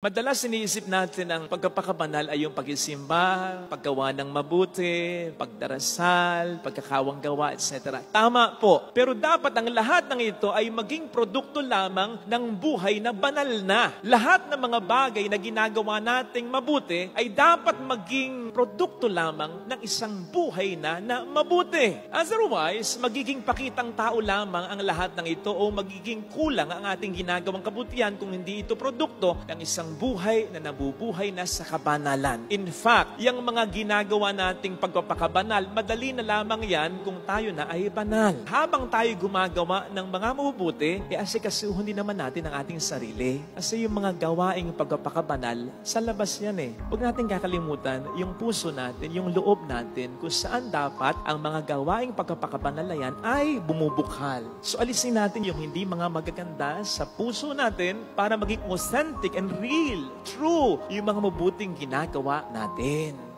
Madalas iniisip natin ang pagkapakabanal ay yung pagsisimba, paggawa ng mabuti, pagdarasal, pagkakawang gawa, etc. Tama po. Pero dapat ang lahat ng ito ay maging produkto lamang ng buhay na banal na. Lahat ng mga bagay na ginagawa nating mabuti ay dapat maging produkto lamang ng isang buhay na mabuti. Otherwise, magiging pakitang tao lamang ang lahat ng ito o magiging kulang ang ating ginagawang kabutihan kung hindi ito produkto ng isang buhay na nabubuhay na sa kabanalan. In fact, yung mga ginagawa nating pagpapakabanal, madali na lamang yan kung tayo na ay banal. Habang tayo gumagawa ng mga mabubuti, asikasuhin din naman natin ang ating sarili. Kasi yung mga gawaing pagpapakabanal, sa labas yan eh. Huwag natin kakalimutan yung puso natin, yung loob natin, kung saan dapat ang mga gawaing pagpapakabanal na yan ay bumubukhal. So alisin natin yung hindi mga magaganda sa puso natin para maging authentic and real, true, yung mga mabuting ginagawa natin.